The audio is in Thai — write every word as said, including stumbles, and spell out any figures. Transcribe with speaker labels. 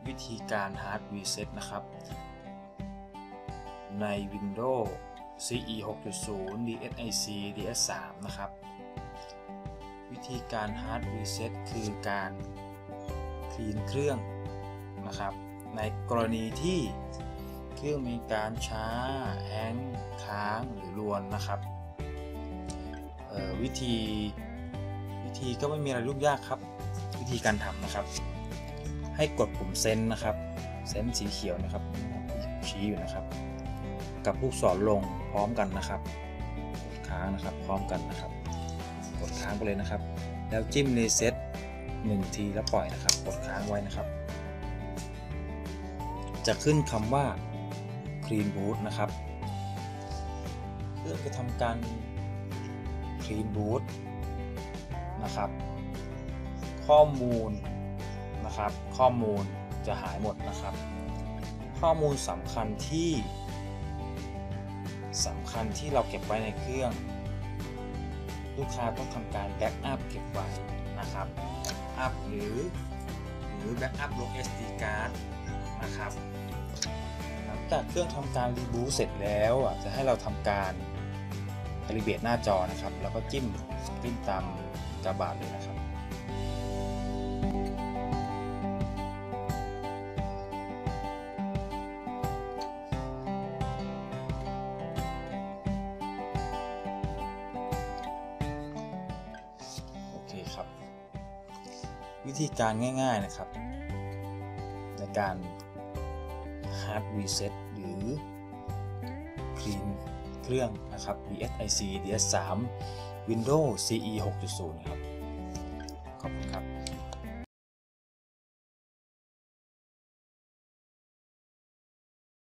Speaker 1: วิธีการ Hard Reset นะครับใน Windows ซี อี หกจุดศูนย์ ดี เอส ไอ ซี ดี เอส สาม นะครับวิธีการ Hard Reset คือการคลีนเครื่องนะครับในกรณีที่เครื่องมีการช้าแฮงก์ค้างหรือรวนนะครับวิธีวิธีก็ไม่มีอะไรยุ่งยากครับวิธีการทำนะครับให้กดปุ่มเซนนะครับเซนสีเขียวนะครับชี้อยู่นะครับกับลูกศรลงพร้อมกันนะครับกดค้างนะครับพร้อมกันนะครับกดค้างไปเลยนะครับแล้วจิ้มรีเซ็ตหนึ่งทีแล้วปล่อยนะครับกดค้างไว้นะครับจะขึ้นคำว่า Clean Boot นะครับเพื่อจะทำการ Clean Boot นะครับข้อมูลนะครับข้อมูลจะหายหมดนะครับข้อมูลสำคัญที่สำคัญที่เราเก็บไว้ในเครื่องลูกค้าต้องทำการแบ็กอัพเก็บไว้นะครับอัพหรือหรือแบ็กอัพลง เอส ดี card นะครับหลังจากเครื่องทำการรีบูตเสร็จแล้วจะให้เราทำการคาลิเบรตหน้าจอนะครับแล้วก็จิ้มจิ้มตามกระบาดเลยนะครับโอเคครับวิธีการง่ายๆนะครับในการ Hard Reset หรือ Clean เครื่องนะครับ ดี เอส ไอ ซี ดี เอส สาม Windows ซี อี หกจุดศูนย์ ครับ